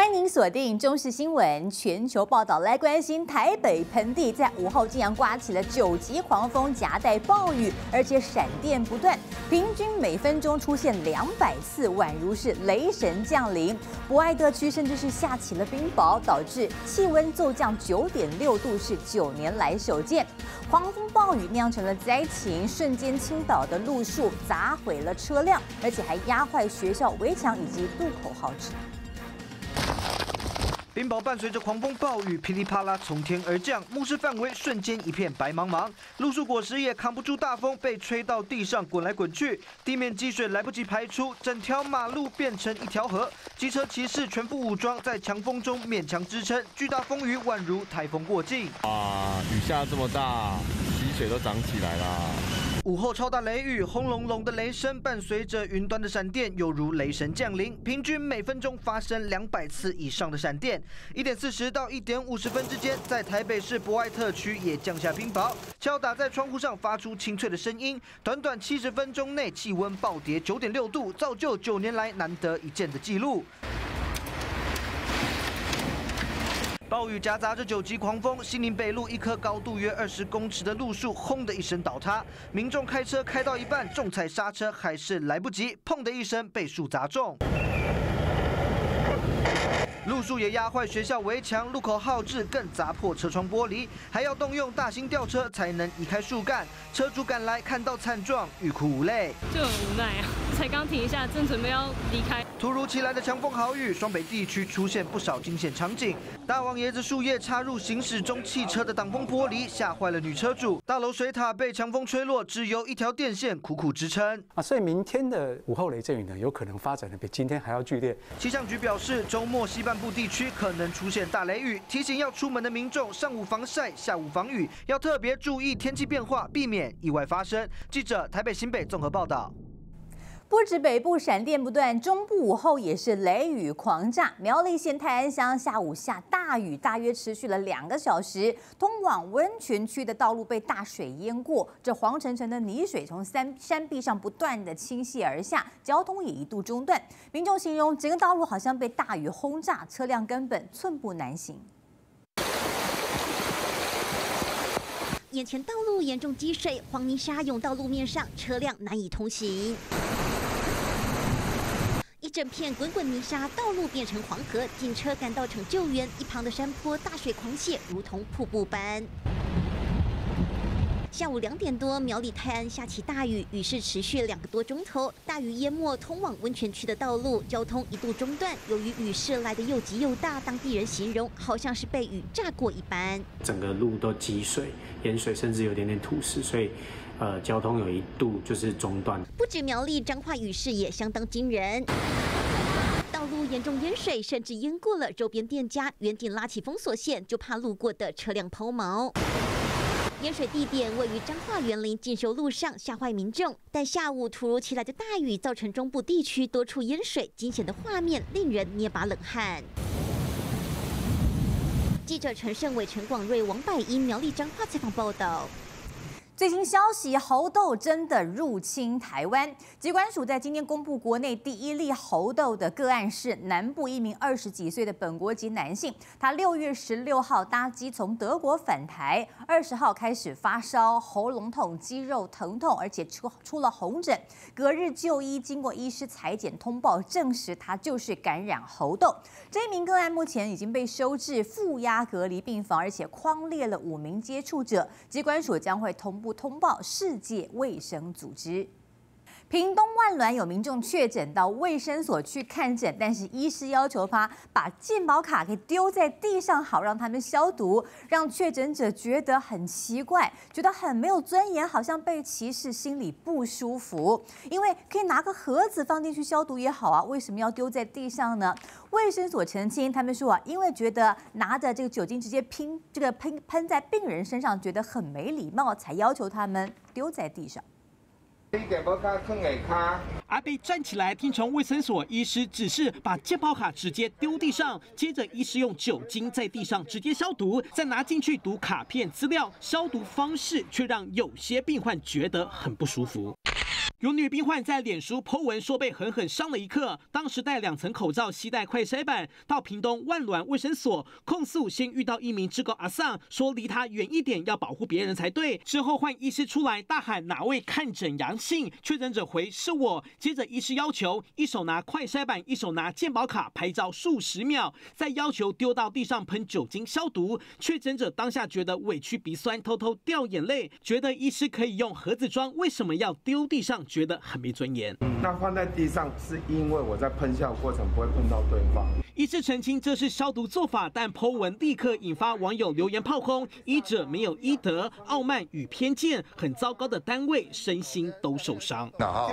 欢迎您锁定中视新闻全球报道，来关心台北盆地在5号竟然刮起了9级狂风夹带暴雨，而且闪电不断，平均每分钟出现200次，宛如是雷神降临。博爱特区甚至是下起了冰雹，导致气温骤降9.6度，是9年来首见。狂风暴雨酿成了灾情，瞬间倾倒的路树砸毁了车辆，而且还压坏学校围墙以及路口号志。 冰雹伴随着狂风暴雨噼里啪啦从天而降，目视范围瞬间一片白茫茫，路树果实也扛不住大风，被吹到地上滚来滚去，地面积水来不及排出，整条马路变成一条河。机车骑士全副武装，在强风中勉强支撑，巨大风雨宛如台风过境。 雨下这么大，溪水都涨起来啦。 午后超大雷雨，轰隆隆的雷声伴随着云端的闪电，犹如雷神降临。平均每分钟发生200次以上的闪电。1点40到1点50分之间，在台北市博爱特区也降下冰雹，敲打在窗户上发出清脆的声音。短短70分钟内，气温暴跌9.6度，造就9年来难得一见的纪录。 暴雨夹杂着9级狂风，西宁北路一棵高度约20公尺的路树，轰的一声倒塌。民众开车开到一半，重踩刹车还是来不及，砰的一声被树砸中。 路树也压坏学校围墙，路口号志更砸破车窗玻璃，还要动用大型吊车才能移开树干。车主赶来看到惨状，欲哭无泪， 就很无奈啊！才刚停一下，正准备要离开。 突如其来的强风豪雨，双北地区出现不少惊险场景。大王椰子树叶插入行驶中汽车的挡风玻璃，吓坏了女车主。大楼水塔被强风吹落，只有一条电线苦苦支撑。 所以明天的午后雷阵雨呢，有可能发展的比今天还要剧烈。 气象局表示，周末西半部地区可能出现大雷雨，提醒要出门的民众上午防晒，下午防雨，要特别注意天气变化，避免意外发生。记者台北新北综合报道。 不止北部闪电不断，中部午后也是雷雨狂炸。苗栗县泰安乡下午下大雨，大约持续了2个小时，通往温泉区的道路被大水淹过，这黄澄澄的泥水从山壁上不断的倾泻而下，交通也一度中断。民众形容整个道路好像被大雨轰炸，车辆根本寸步难行。 眼前道路严重积水，黄泥沙涌到路面上，车辆难以通行。一整片滚滚泥沙，道路变成黄河，警车赶到场救援，一旁的山坡大水狂泻，如同瀑布般。下午2点多，苗栗泰安下起大雨，雨势持续2个多钟头，大雨淹没通往温泉区的道路，交通一度中断。由于雨势来得又急又大，当地人形容好像是被雨炸过一般。整个路都积水、淹水，甚至有点土石，所以。 交通有一度就是中断。不止苗栗，彰化雨势也相当惊人，道路严重淹水，甚至淹过了周边店家。原定拉起封锁线，就怕路过的车辆抛锚。淹水地点位于彰化园林进修路上，吓坏民众。但下午突如其来的大雨，造成中部地区多处淹水，惊险的画面令人捏把冷汗。 记者陈胜伟、陈广瑞、王百英苗栗彰化采访报道。 最新消息，猴痘真的入侵台湾。疾管署在今天公布国内第1例猴痘的个案是南部一名20几岁的本国籍男性，他6月16号搭机从德国返台，20号开始发烧、喉咙痛、肌肉疼痛，而且出了红疹。隔日就医，经过医师采检通报，证实他就是感染猴痘。这一名个案目前已经被收治负压隔离病房，而且匡列了5名接触者。疾管署将会同步通报世界卫生组织。屏东万峦有民众确诊到卫生所去看诊，但是医师要求他把健保卡给丢在地上，好让他们消毒，让确诊者觉得很奇怪，觉得很没有尊严，好像被歧视，心里不舒服。因为可以拿个盒子放进去消毒也好啊，为什么要丢在地上呢？卫生所澄清，他们说因为觉得拿着这个酒精直接喷在病人身上，觉得很没礼貌，才要求他们丢在地上。 阿贝站起来，听从卫生所医师指示，把健保卡直接丢地上。接着，医师用酒精在地上直接消毒，再拿进去读卡片资料。消毒方式却让有些病患觉得很不舒服。 有女病患在脸书 po 文说被狠狠伤了一刻，当时戴2层口罩，携带快筛板，到屏东万峦卫生所控诉，先遇到一名志工阿桑，说离他远一点，要保护别人才对。之后换医师出来大喊哪位看诊阳性，确诊者回是我。接着医师要求一手拿快筛板，一手拿健保卡拍照数十秒，再要求丢到地上喷酒精消毒。确诊者当下觉得委屈鼻酸，偷偷掉眼泪，觉得医师可以用盒子装，为什么要丢地上？觉得很没尊严。 那放在地上是因为我在喷消过程不会碰到对方。 医师澄清这是消毒做法，但 po 文立刻引发网友留言炮轰，医者没有医德，傲慢与偏见，很糟糕的单位，身心都受伤。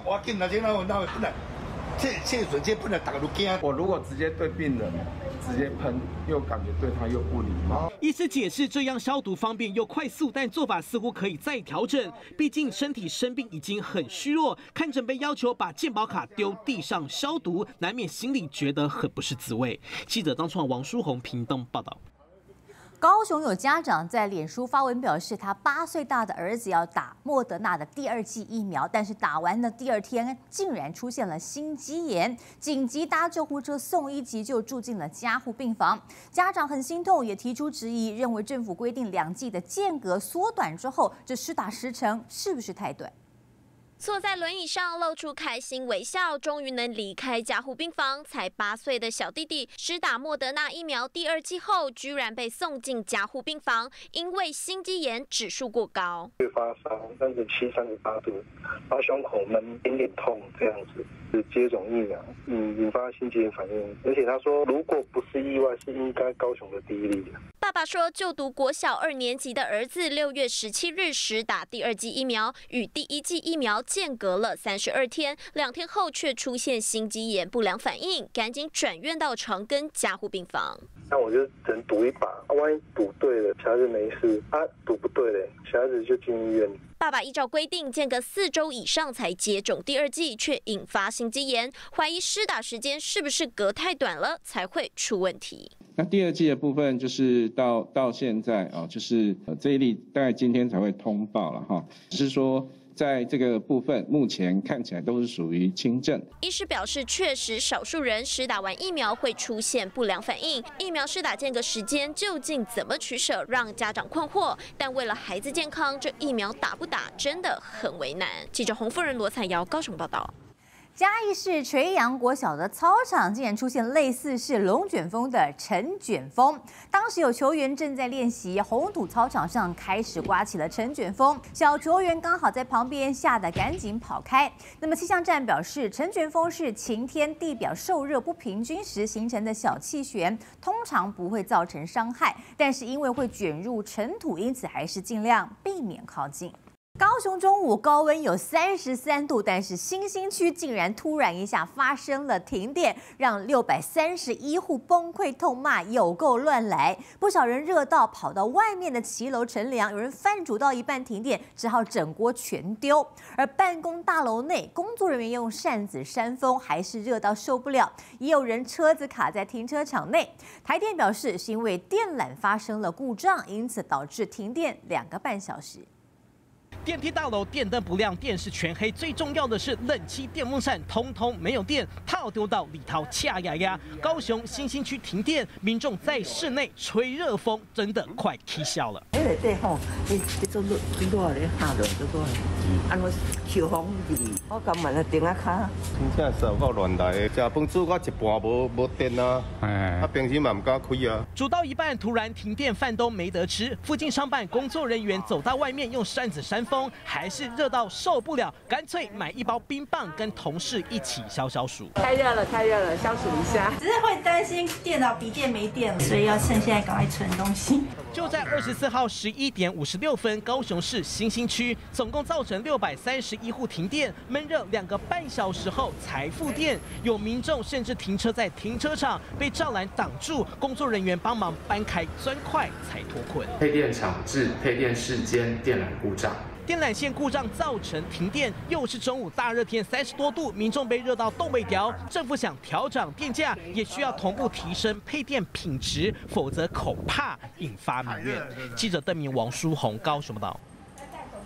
我如果直接对病人直接喷，又感觉对他又不礼貌。 医师解释这样消毒方便又快速，但做法似乎可以再调整。毕竟身体生病已经很虚弱，看诊被要求把健保卡丢地上消毒，难免心里觉得很不是滋味。记者张创、王书宏屏东报道。 高雄有家长在脸书发文表示，他8岁大的儿子要打莫德纳的第2剂疫苗，但是打完的第2天竟然出现了心肌炎，紧急搭救护车送医急救，住进了加护病房。家长很心痛，也提出质疑，认为政府规定2剂的间隔缩短之后，这施打时程是不是太短？ 坐在轮椅上露出开心微笑，终于能离开加护病房。才8岁的小弟弟施打莫德纳疫苗第2剂后，居然被送进加护病房，因为心肌炎指数过高， 发烧37、38度，然后胸口闷、点点痛这样子。是接种疫苗，引发心肌炎反应。而且他说，如果不是意外，是应该高雄的第1例。 爸爸说，就读国小2年级的儿子6月17日施打第2剂疫苗，与第1剂疫苗间隔了32天，2天后却出现心肌炎不良反应，赶紧转院到长庚加护病房。 那我就只能赌一把，万一赌对了，小孩子没事；赌不对嘞，小孩子就进医院。 爸爸依照规定，间隔4周以上才接种第2剂，却引发心肌炎，怀疑施打时间是不是隔太短了，才会出问题。 那第2剂的部分就是到现在啊，就是这一例大概今天才会通报了哈，只是说。在这个部分，目前看起来都是属于轻症。 医师表示，确实少数人施打完疫苗会出现不良反应，疫苗施打间隔时间究竟怎么取舍，让家长困惑。但为了孩子健康，这疫苗打不打真的很为难。记者洪夫人罗彩瑶高雄报道。 嘉义市垂杨国小的操场竟然出现类似是龙卷风的陈卷风。当时有球员正在练习，红土操场上开始刮起了陈卷风，小球员刚好在旁边，吓得赶紧跑开。那么气象站表示，陈卷风是晴天地表受热不平均时形成的小气旋，通常不会造成伤害，但是因为会卷入尘土，因此还是尽量避免靠近。高雄中午高温有33度，但是新兴区竟然突然一下发生了停电，让631户崩溃痛骂有够乱来。不少人热到跑到外面的骑楼乘凉，有人饭煮到一半停电，只好整锅全丢。而办公大楼内，工作人员用扇子扇风，还是热到受不了。也有人车子卡在停车场内。台电表示，是因为电缆发生了故障，因此导致停电2个半小时。 电梯大楼电灯不亮，电视全黑，最重要的是冷气、电风扇通通没有电，套丢到里头恰呀呀。高雄新兴区停电，民众在室内吹热风，真的快气笑了。 内底吼，你做热咧下落做多，安怎秋风日，我今晚咧顶下卡。 真正是有够乱来的，食饭煮到一半无电啊，平时嘛唔敢开啊。 煮到一半突然停电，饭都没得吃。附近商办工作人员走到外面用扇子扇风，还是热到受不了，干脆买1包冰棒跟同事一起消暑。 太热了，消暑一下。 只是会担心电脑笔电没电了，所以要趁现在赶快存东西。 就在24号11点56分，高雄市新兴区总共造成631户停电，闷热2个半小时后才复电。有民众甚至停车在停车场，被栅栏挡住，工作人员帮忙搬开砖块才脱困。 配电厂至配电室间电缆故障。 电缆线故障造成停电，又是中午大热天30多度，民众被热到动未调。政府想调涨电价，也需要同步提升配电品质，否则恐怕引发民怨。记者邓明、王书宏高雄报道。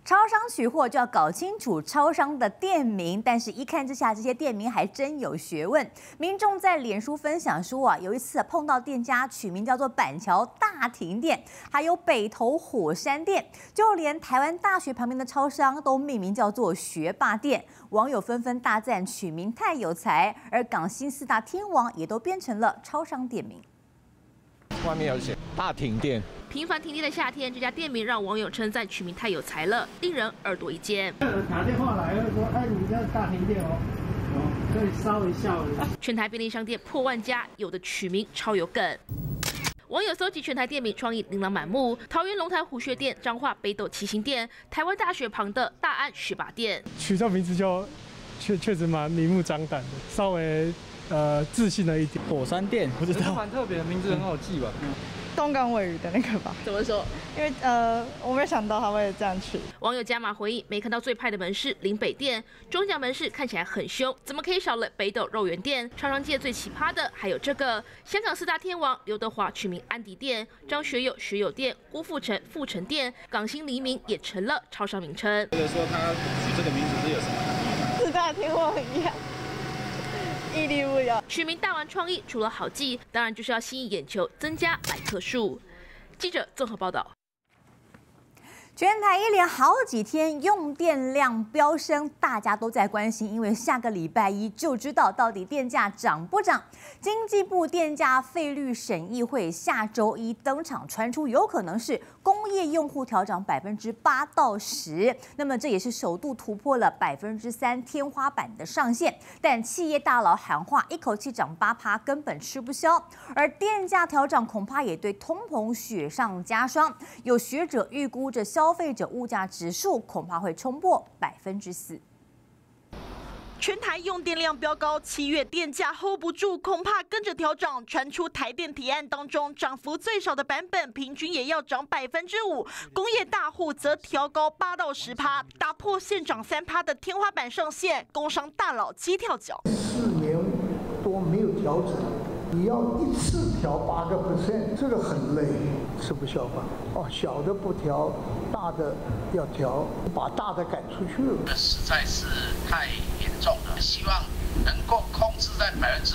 超商取货就要搞清楚超商的店名，但是一看之下，这些店名还真有学问。民众在脸书分享说有一次碰到店家取名叫做板桥大停电，还有北投火山店，就连台湾大学旁边的超商都命名叫做学霸店。网友纷纷大赞取名太有才，而港新四大天王也都编成了超商店名。 外面有写大停电。 频繁停电的夏天，这家店名让网友称赞取名太有才了，令人耳朵一尖。 打电话来说，哎，你家大停电哦，可以稍微笑一下。 全台便利商店破万家，有的取名超有梗。网友搜集全台店名，创意琳琅满目。桃园龙潭虎穴店、彰化北斗七星店、台湾大学旁的大安学霸店， 取这名字就确实蛮明目张胆的，稍微自信了一点。 火山店不知道， 蛮特别的名字，很好记吧？ 东港尾鱼的那个吧？ 怎么说？ 因为我没有想到他会这样取。 网友加码回应，没看到最派的门市林北店，中奖门市看起来很凶，怎么可以少了北斗肉圆店？超商界最奇葩的还有这个，香港四大天王刘德华取名安迪店，张学友学友店，郭富城富城店，港星黎明也成了超商名称。 或者说他取这个名字是有什么意义？ 四大天王一样。屹立不摇。 取名大玩创意，除了好记，当然就是要吸引眼球，增加来客数。记者综合报道。 全台一连好几天用电量飙升，大家都在关心，因为下个礼拜一就知道到底电价涨不涨。经济部电价费率审议会下周一登场，传出有可能是工业用户调涨8%到10%，那么这也是首度突破了3%天花板的上限。但企业大佬喊话，一口气涨8%根本吃不消，而电价调涨恐怕也对通膨雪上加霜。有学者预估着消费者物价指数恐怕会冲破4%。 全台用电量飙高，7月电价 hold 不住，恐怕跟着调涨。传出台电提案当中，涨幅最少的版本平均也要涨5%，工业大户则调高8到10%，打破现涨3%的天花板上限。工商大佬鸡跳脚 ，4年多没有调整。你要一次调8%，这个很累，吃不消吧？哦，小的不调，大的要调，把大的赶出去了。 这实在是太严重了，希望能够控制在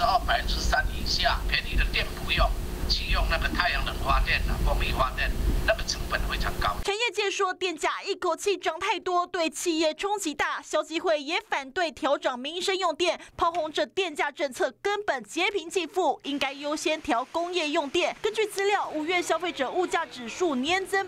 2%、3%以下，便宜的电不用，去用那个太阳能发电、风力发电，那个成本非常高。 产业界说，电价一口气涨太多，对企业冲击大。消基会也反对调涨民生用电，炮轰这电价政策根本劫贫济富，应该优先调工业用电。根据资料，5月消费者物价指数年增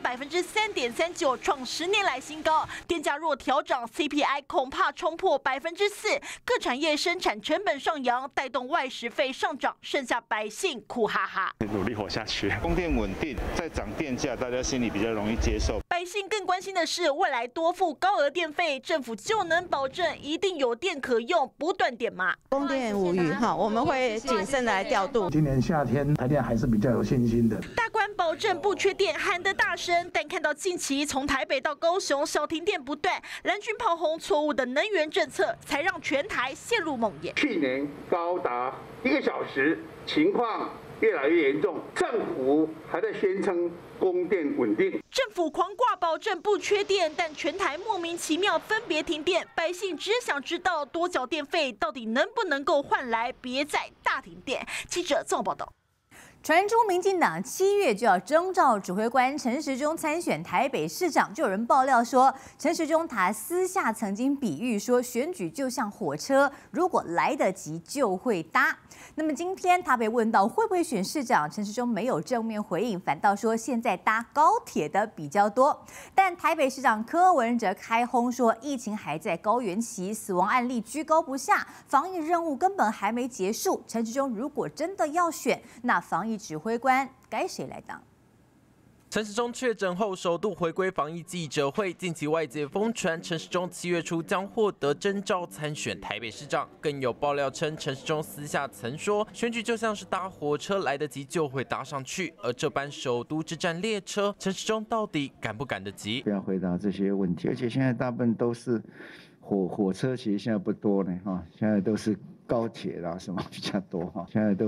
3.39%，创10年来新高。电价若调涨 ，CPI 恐怕冲破4%。各产业生产成本上扬，带动外食费上涨，剩下百姓苦哈哈。 努力活下去，供电稳定，再涨电价，大家心里比较容易接受。 百姓更关心的是，未来多付高额电费，政府就能保证一定有电可用，不断电吗？ 供电无虞哈，我们会谨慎来调度。 今年夏天台电还是比较有信心的。 大官保证不缺电，喊得大声，但看到近期从台北到高雄小停电不断，蓝军炮轰错误的能源政策，才让全台陷入梦魇。 去年高达1个小时，情况越来越严重，政府还在宣称供电稳定。 政府狂挂保证不缺电，但全台莫名其妙分别停电，百姓只想知道多缴电费到底能不能够换来别再大停电。记者综合报道。 传出民进党7月就要征召指挥官陈时中参选台北市长，就有人爆料说，陈时中他私下曾经比喻说，选举就像火车，如果来得及就会搭。那么今天他被问到会不会选市长，陈时中没有正面回应，反倒说现在搭高铁的比较多。但台北市长柯文哲开轰说，疫情还在高原期，死亡案例居高不下，防疫任务根本还没结束。陈时中如果真的要选，那防疫指挥官该谁来当？ 陈时中确诊后首度回归防疫记者会，近期外界疯传陈时中7月初将获得征召参选台北市长，更有爆料称陈时中私下曾说，选举就像是搭火车，来得及就会搭上去，而这班首都之战列车，陈时中到底赶不赶得及？ 不要回答这些问题，而且现在大部分都是火车，其实现在不多呢哈，现在都是高铁啦什么比较多哈，现在都是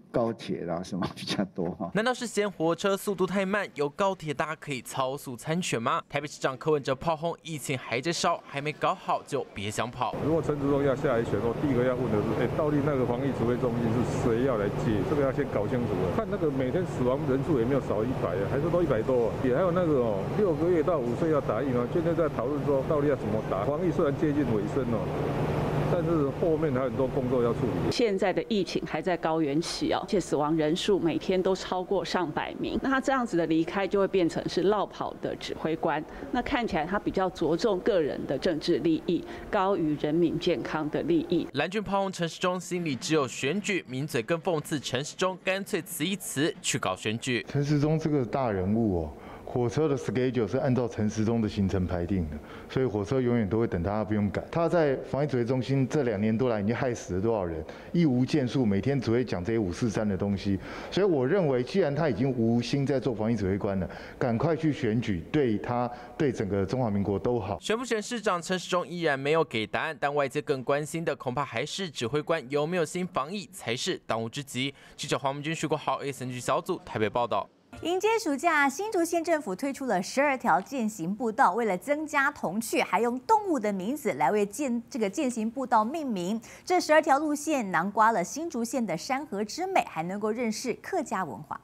高铁啦什么比较多哈。 难道是嫌火车速度太慢，有高铁大家可以超速参选吗？台北市长柯文哲炮轰疫情还在烧，还没搞好就别想跑。 如果陈时中要下来选，我第一个要问的是，到底那个防疫指挥中心是谁要来接？这个要先搞清楚了。看那个每天死亡人数也没有少100啊，还是都100多。也还有那个6个月到5岁要打疫苗，现在在讨论说到底要怎么打。防疫虽然接近尾声但是后面还有很多工作要处理。 现在的疫情还在高原期而且死亡人数每天都超过上百名。那他这样子的离开，就会变成是落跑的指挥官。那看起来他比较着重个人的政治利益，高于人民健康的利益。 蓝军炮轰陈时中，心里只有选举，名嘴更讽刺陈时中干脆辞一辞去搞选举。 陈时中这个大人物火车的 schedule 是按照陈时中的行程排定的，所以火车永远都会等他，不用赶。他在防疫指挥中心这2年多来已经害死了多少人，一无建树，每天只会讲这些543的东西。所以我认为，既然他已经无心在做防疫指挥官了，赶快去选举，对他对整个中华民国都好。 选不选市长，陈时中依然没有给答案，但外界更关心的恐怕还是指挥官有没有心防疫才是当务之急。记者黄文君、徐国豪 ，SNG 小组台北报道。 迎接暑假，新竹县政府推出了12条健行步道，为了增加童趣，还用动物的名字来为健行步道命名。这12条路线囊括了新竹县的山河之美，还能够认识客家文化。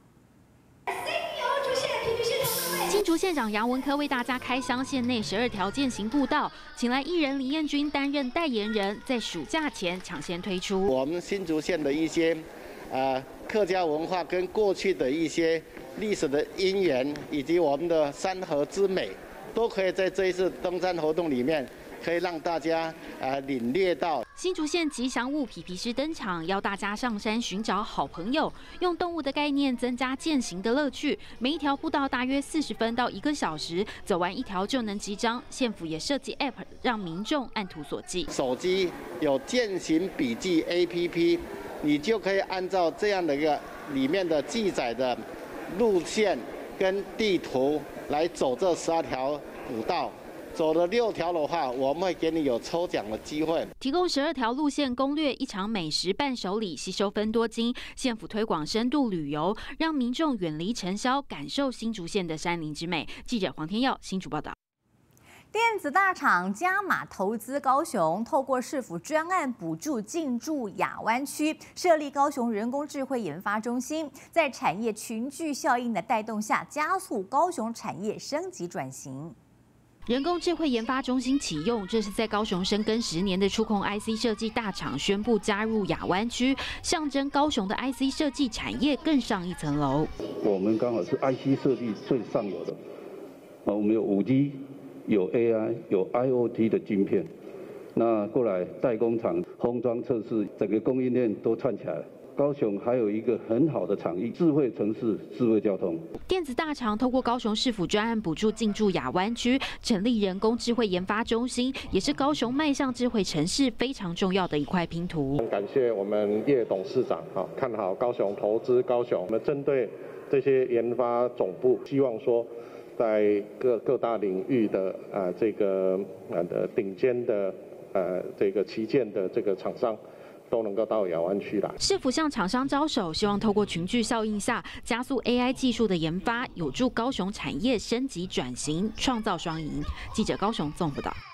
新竹县长杨文科为大家开箱县内12条健行步道，请来艺人李彦君担任代言人，在暑假前抢先推出。 我们新竹县的一些客家文化跟过去的一些历史的因缘，以及我们的山河之美，都可以在这一次登山活动里面，可以让大家领略到。 新竹县吉祥物皮皮狮登场，邀大家上山寻找好朋友，用动物的概念增加健行的乐趣。每一条步道大约40分到1个小时，走完1条就能集章。县府也设计 App 让民众按图索骥。 手机有健行笔记 APP， 你就可以按照这样的一个里面的记载的路线跟地图来走这12条步道。走了6条的话，我们会给你有抽奖的机会。 提供12条路线攻略，一场美食伴手礼，吸收分多金。县府推广深度旅游，让民众远离尘嚣，感受新竹县的山林之美。记者黄天耀新竹报道。 电子大厂加码投资高雄，透过市府专案补助进驻亚湾区，设立高雄人工智慧研发中心，在产业群聚效应的带动下，加速高雄产业升级转型。 人工智慧研发中心启用，这是在高雄深耕10年的触控 IC 设计大厂宣布加入亚湾区，象征高雄的 IC 设计产业更上一层楼。 我们刚好是 IC 设计最上游的，我们有5G、有 AI、有 IoT 的晶片，那过来代工厂、封装测试，整个供应链都串起来了。高雄还有一个很好的场域，智慧城市、智慧交通。 电子大厂透过高雄市府专案补助进驻亚湾区，成立人工智慧研发中心，也是高雄迈向智慧城市非常重要的一块拼图。 很感谢我们叶董事长看好高雄，投资高雄。我们针对这些研发总部，希望说在各大领域的这个的顶尖的这个旗舰的这个厂商。都能够到亚湾区来。 市府向厂商招手，希望透过群聚效应下，加速 AI 技术的研发，有助高雄产业升级转型，创造双赢。记者高雄综合报道。